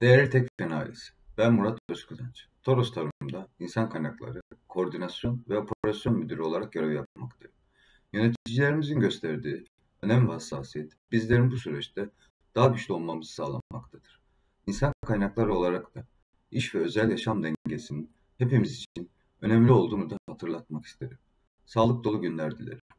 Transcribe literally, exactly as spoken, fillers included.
Değerli Tekfen ailesi, ben Murat Özkazanç. Toros Tarım'da insan kaynakları, koordinasyon ve operasyon müdürü olarak görev yapmaktayım. Yöneticilerimizin gösterdiği önem ve hassasiyet bizlerin bu süreçte daha güçlü olmamızı sağlamaktadır. İnsan kaynakları olarak da iş ve özel yaşam dengesinin hepimiz için önemli olduğunu da hatırlatmak isterim. Sağlık dolu günler dilerim.